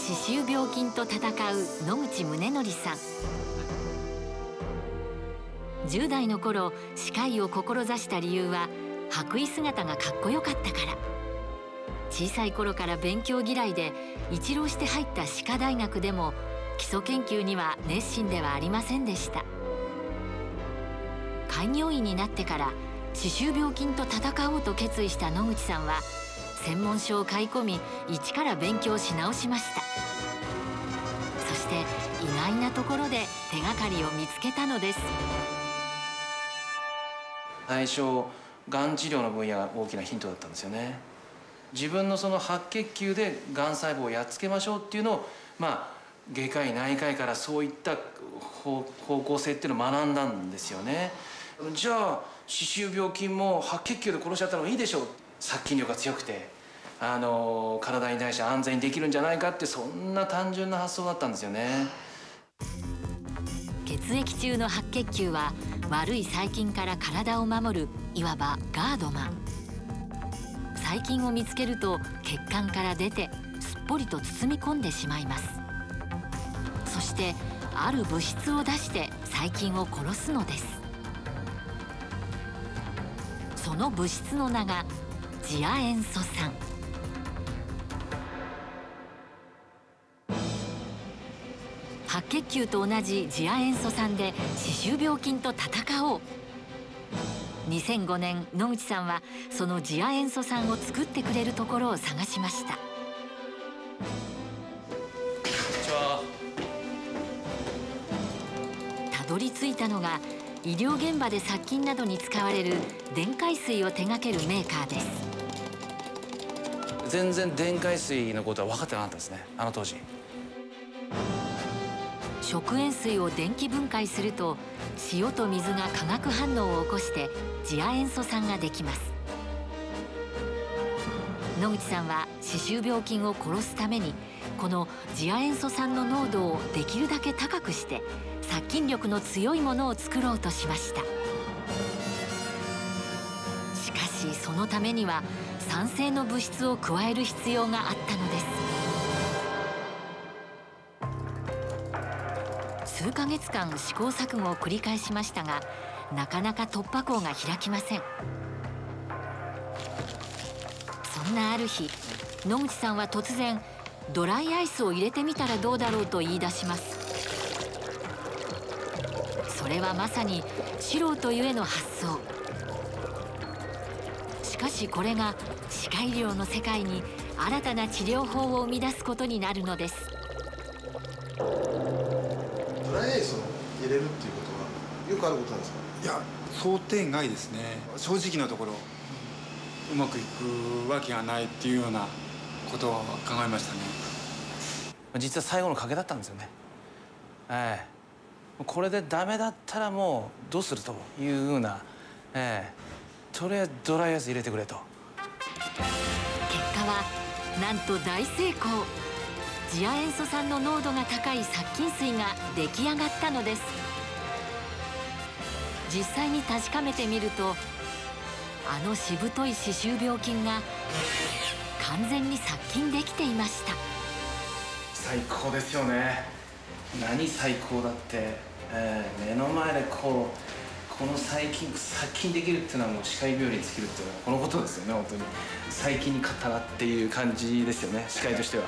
歯周病菌と戦う野口宗則さん。10代の頃、歯科医を志した理由は白衣姿がかっこよかったから。小さい頃から勉強嫌いで一浪して入った歯科大学でも基礎研究には熱心ではありませんでした。開業医になってから歯周病菌と戦おうと決意した野口さんは、専門書を買い込み一から勉強し直しました。そして意外なところで手がかりを見つけたのです。 最初がん治療の分野が大きなヒントだったんですよね。自分のその白血球でがん細胞をやっつけましょうっていうのを、外科医内科医からそういった方向性っていうのを学んだんですよね。じゃあ歯周病菌も白血球で殺しちゃったのがいいでしょう。殺菌力が強くて体に対して安全にできるんじゃないかって、そんな単純な発想だったんですよね。 血液中の白血球は悪い細菌から体を守るいわばガードマン。細菌を見つけると血管から出てすっぽりと包み込んでしまいます。そしてある物質を出して細菌を殺すのです。その物質の名が次亜塩素酸。白血球と同じ次亜塩素酸で歯周病菌と戦おう。2005年、野口さんはその次亜塩素酸を作ってくれるところを探しました。たどり着いたのが医療現場で殺菌などに使われる電解水を手掛けるメーカーです。 全然電解水のことは分かってなかったですね、あの当時。 食塩水を電気分解すると塩と水が化学反応を起こして次亜塩素酸ができます。野口さんは歯周病菌を殺すためにこの次亜塩素酸の濃度をできるだけ高くして殺菌力の強いものを作ろうとしました。しかしそのためには酸性の物質を加える必要があったのです。数ヶ月間試行錯誤を繰り返しましたが、なかなか突破口が開きません。そんなある日、野口さんは突然ドライアイスを入れてみたらどうだろうと言い出します。それはまさに素人ゆえの発想。しかしこれが歯科医療の世界に新たな治療法を生み出すことになるのです。 ドライアイスを入れるっていうことはよくあることなんですか？ いや、想定外ですね。正直なところ、うまくいくわけがないっていうようなことを考えましたね。 実は最後の賭けだったんですよね。これでダメだったらもうどうするというふうな、とりあえずドライアイス入れてくれと。 結果はなんと大成功。次亜塩素酸の濃度が高い殺菌水が出来上がったのです。実際に確かめてみると、あのしぶとい歯周病菌が完全に殺菌できていました。 最高ですよね。何最高だって、目の前でこの細菌殺菌できるっていうのはもう歯科医病に尽きるっていうのはこのことですよね。本当に細菌に勝ったなっていう感じですよね、歯科医としては。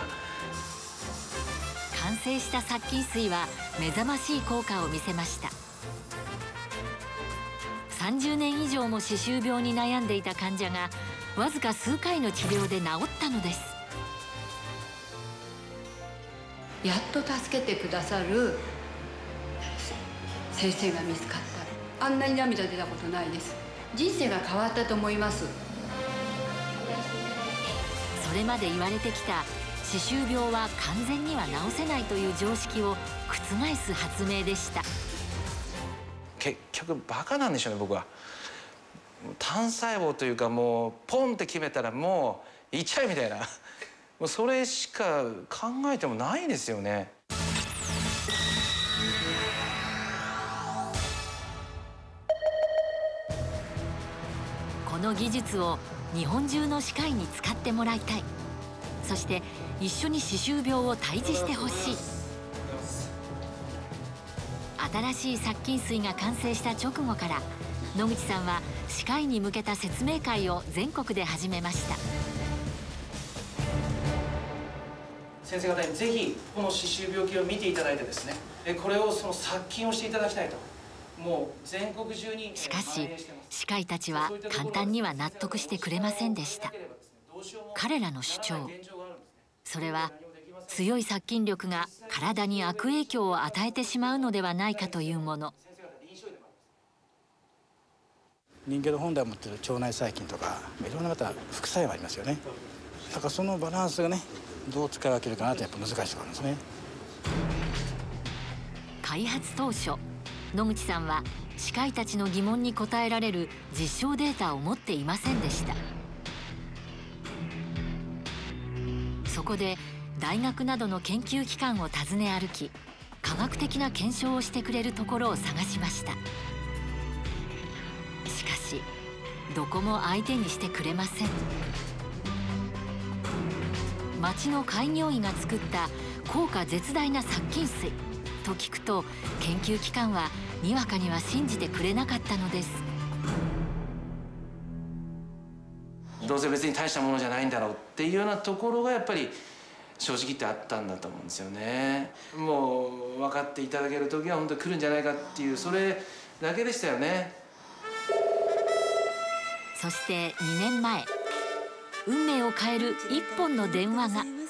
完成した殺菌水は目覚ましい効果を見せました。30年以上も歯周病に悩んでいた患者がわずか数回の治療で治ったのです。 やっと助けてくださる先生が見つかった。あんなに涙出たことないです。人生が変わったと思います。 それまで言われてきた歯周病は完全には治せないという常識を覆す発明でした。 結局バカなんでしょうね、僕は。単細胞というか、もうポンって決めたらもういっちゃえみたいな、もうそれしか考えてもないですよね。 この技術を日本中の歯科医に使ってもらいたい。 そして一緒に歯周病を退治してほしい。新しい殺菌水が完成した直後から野口さんは歯科医に向けた説明会を全国で始めました。 先生方にぜひこの歯周病菌を見ていただいてですね、これを殺菌をしていただきたいと。もう全国中に。 しかし歯科医たちは簡単には納得してくれませんでした。彼らの主張、それは強い殺菌力が体に悪影響を与えてしまうのではないかというもの。 人間の本来持っている腸内細菌とかいろんなまた副作用がありますよね。だからそのバランスがね、どう使い分けるかなとやっぱ難しいところなんですね。 開発当初、野口さんは歯科医たちの疑問に答えられる実証データを持っていませんでした。そこで大学などの研究機関を訪ね歩き、科学的な検証をしてくれるところを探しました。しかしどこも相手にしてくれません。町の開業医が作った効果絶大な殺菌水と聞くと、研究機関はにわかには信じてくれなかったのです。 どうせ別に大したものじゃないんだろうっていうようなところがやっぱり正直言ってあったんだと思うんですよね。もう分かっていただける時は本当に来るんじゃないかっていう、それだけでしたよね。 そして2年前、運命を変える一本の電話が。